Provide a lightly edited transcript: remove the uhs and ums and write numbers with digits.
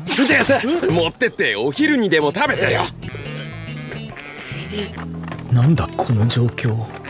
じゃあさ、持ってってお昼にでも食べてよ。 なんだこの状況。